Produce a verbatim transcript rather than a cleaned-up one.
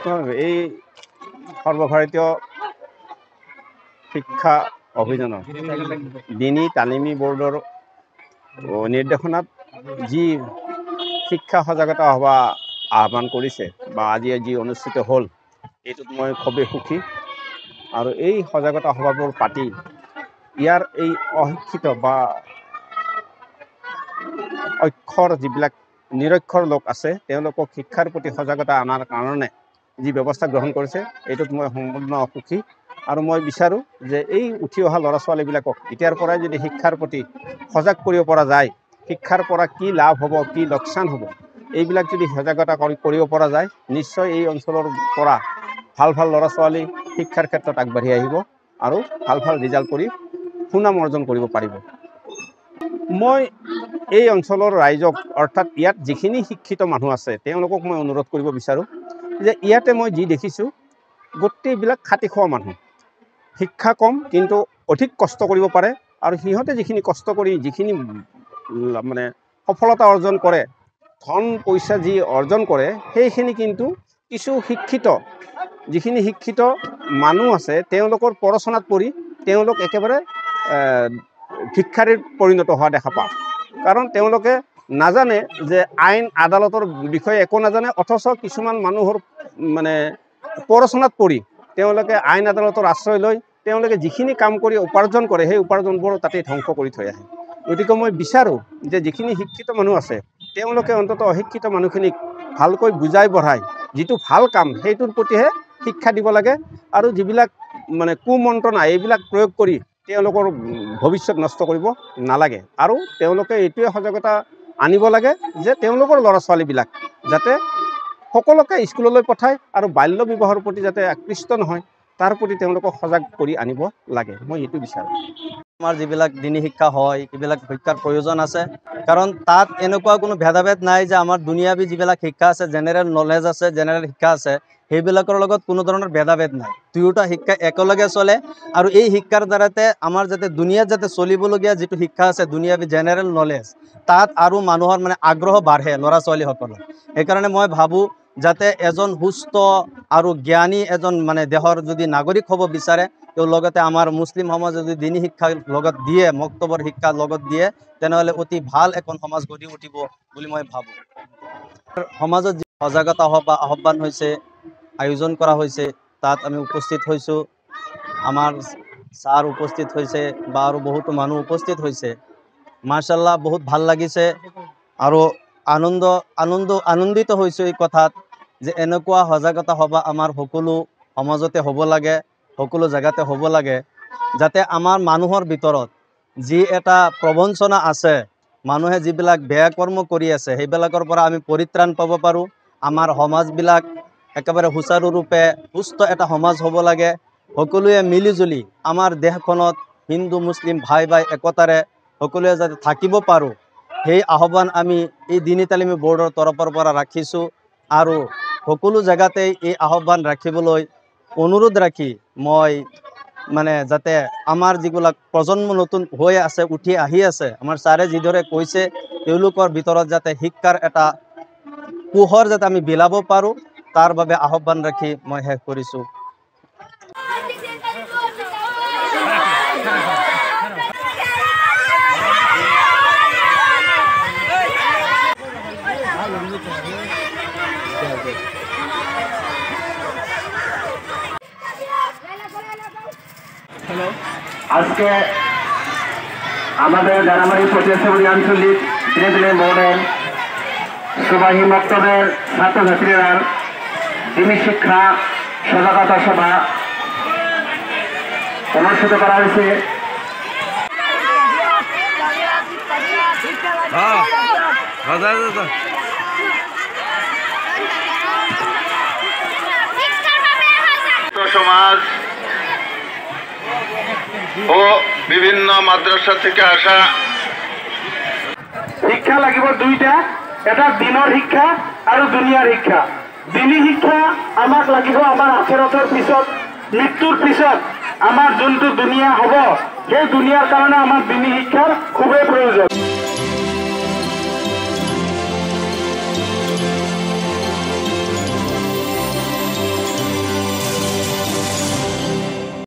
এই সর্বভারতীয় শিক্ষা অভিযানৰ দিনী তালিমী বোৰ্ডৰ নিৰ্দেশনাত যি শিক্ষা সজাগতা সভা আহ্বান কৰিছে বা আজি যি অনুষ্ঠিত হ'ল এইটোত মই খুবেই সুখী আৰু এই সজাগতা সভাবোৰ পাতি ইয়াৰ এই অশিক্ষিত বা অক্ষৰ যিবিলাক নিৰক্ষৰ লোক আছে তেওঁলোকক শিক্ষাৰ প্ৰতি সজাগতা আনাৰ কাৰণে যি ব্যৱস্থা গ্ৰহণ কৰিছে এইটোত মই সম্পূৰ্ণ সুখী আৰু মই বিচাৰোঁ যে এই উঠি অহা ল'ৰা ছোৱালীবিলাকক এতিয়াৰ পৰাই যদি শিক্ষাৰ প্ৰতি সজাগ কৰিব পৰা যায় শিক্ষাৰ পৰা কি লাভ হ'ব কি লোকচান হ'ব এইবিলাক যদি সজাগতা কৰিব পৰা যায় নিশ্চয় এই অঞ্চলৰ পৰা ভাল ভাল ল'ৰা ছোৱালী শিক্ষাৰ ক্ষেত্ৰত আগবাঢ়ি আহিব আৰু ভাল ভাল ৰিজাল্ট কৰি সুনাম অৰ্জন কৰিব পাৰিব। মই এই অঞ্চলৰ ৰাইজক অৰ্থাৎ ইয়াত যিখিনি শিক্ষিত মানুহ আছে তেওঁলোকক মই অনুৰোধ কৰিব বিচাৰোঁ যে ইয়াতে মই যি দেখিছোঁ গোটেইবিলাক খাটি খোৱা মানুহ শিক্ষা কম কিন্তু অধিক কষ্ট কৰিব পাৰে আৰু সিহঁতে যিখিনি কষ্ট কৰি যিখিনি মানে সফলতা অৰ্জন কৰে ধন পইচা যি অৰ্জন কৰে সেইখিনি কিন্তু কিছু শিক্ষিত যিখিনি শিক্ষিত মানুহ আছে তেওঁলোকৰ পৰচনাত পৰি তেওঁলোক একেবাৰে ভিক্ষাৰীৰ পৰিণত হোৱা দেখা পাওঁ কাৰণ তেওঁলোকে নাজানে যে আইন আদালতৰ বিষয়ে একো নাজানে অথচ কিছুমান মানুহৰ মানে পৰচনাত পৰি তেওঁলোকে আইন আদালতৰ আশ্ৰয় লৈ তেওঁলোকে যিখিনি কাম কৰি উপাৰ্জন কৰে সেই উপাৰ্জনবোৰ তাতে ধ্বংস কৰি থৈ আহে। গতিকে মই বিচাৰোঁ যে যিখিনি শিক্ষিত মানুহ আছে তেওঁলোকে অন্ততঃ অশিক্ষিত মানুহখিনিক ভালকৈ বুজাই বঢ়াই যিটো ভাল কাম সেইটোৰ প্ৰতিহে শিক্ষা দিব লাগে আৰু যিবিলাক মানে কুমন্ত্ৰণা এইবিলাক প্ৰয়োগ কৰি তেওঁলোকৰ ভৱিষ্যত নষ্ট কৰিব নালাগে আৰু তেওঁলোকে এইটোৱে সজাগতা আনিব লাগে যে তেওঁলোকৰ ল'ৰা ছোৱালীবিলাক যাতে সকলোকে স্কুললৈ পঠায় আৰু বাল্য বিবাহৰ প্ৰতি যাতে আকৃষ্ট নহয় তাৰ প্ৰতি তেওঁলোকক সজাগ কৰি আনিব লাগে মই এইটো বিচাৰোঁ। আমাৰ যিবিলাক দিনী শিক্ষা হয় এইবিলাক শিক্ষাৰ প্ৰয়োজন আছে কাৰণ তাত এনেকুৱা কোনো ভেদাভেদ নাই যে আমাৰ দুনিয়াবী যিবিলাক শিক্ষা আছে জেনেৰেল নলেজ আছে জেনেৰেল শিক্ষা আছে সেইবিলাকৰ লগত কোনো ধৰণৰ ভেদাভেদ নাই দুয়োটা শিক্ষা একেলগে চলে আৰু এই শিক্ষাৰ দ্বাৰাতে আমাৰ যাতে দুনিয়াত যাতে চলিবলগীয়া যিটো শিক্ষা আছে দুনিয়াবী জেনেৰেল নলেজ তাত আৰু মানুহৰ মানে আগ্ৰহ বাঢ়ে ল'ৰা ছোৱালীসকলৰ সেইকাৰণে মই ভাবোঁ যাতে এজন সুস্থ আৰু জ্ঞানী এজন মানে দেশৰ যদি নাগৰিক হ'ব বিচাৰে তেওঁ লগতে আমাৰ মুছলিম সমাজে যদি দিনী শিক্ষাৰ লগত দিয়ে মক্তবৰ শিক্ষাৰ লগত দিয়ে তেনেহ'লে অতি ভাল এখন সমাজ গঢ়ি উঠিব বুলি মই ভাবোঁ। সমাজত যি সজাগতা সভা আহ্বান হৈছে আয়োজন কৰা হৈছে তাত আমি উপস্থিত হৈছোঁ আমাৰ ছাৰ উপস্থিত হৈছে বা আৰু বহুতো মানুহ উপস্থিত হৈছে মাৰ্শাল্লাহ বহুত ভাল লাগিছে আৰু আনন্দ আনন্দ আনন্দিত হৈছোঁ এই কথাত যে এনেকুৱা সজাগতা সভা আমাৰ সকলো সমাজতে হ'ব লাগে সকলো জেগাতে হ'ব লাগে যাতে আমাৰ মানুহৰ ভিতৰত যি এটা প্ৰবঞ্চনা আছে মানুহে যিবিলাক বেয়া কৰ্ম কৰি আছে সেইবিলাকৰ পৰা আমি পৰিত্ৰাণ পাব পাৰোঁ আমাৰ সমাজবিলাক একেবাৰে সুচাৰুৰূপে সুস্থ এটা সমাজ হ'ব লাগে সকলোৱে মিলিজুলি আমাৰ দেশখনত হিন্দু মুছলিম ভাই ভাই একতাৰে সকলোৱে যাতে থাকিব পাৰোঁ সেই আহ্বান আমি এই দিনী তালিমী বোৰ্ডৰ তৰফৰ পৰা ৰাখিছোঁ আৰু সকলো জেগাতে এই আহ্বান ৰাখিবলৈ অনুৰোধ ৰাখি মই মানে যাতে আমাৰ যিবিলাক প্ৰজন্ম নতুন হৈ আছে উঠি আহি আছে আমাৰ ছাৰে যিদৰে কৈছে তেওঁলোকৰ ভিতৰত যাতে শিক্ষাৰ এটা পোহৰ যাতে আমি বিলাব পাৰোঁ তাৰ বাবে আহ্বান ৰাখি মই শেষ কৰিছোঁ। আজকে আমাদের জানামারি পঁচিশে আঞ্চলিক দিনে দিনে বোর্ডের সুবাহী মক্তবের ছাত্রছাত্রীরা দিনী শিক্ষা সজাগতা সভা অনুষ্ঠিত করা হয়েছে। সমাজ ও বিভিন্ন মাদ্রাসা থেকে আসা শিক্ষা লাগিব দুইটা এটা দিনৰ শিক্ষা আৰু দুনিয়াৰ শিক্ষা। দিনী শিক্ষা আমাক লাগিব আমাৰ আখিৰতৰ পিছত মৃত্যুৰ পিছত আমাৰ যোনটো দুনিয়া হ'ব সেই দুনিয়াৰ কাৰণে আমাৰ দিনী শিক্ষাৰ খুবেই প্ৰয়োজন।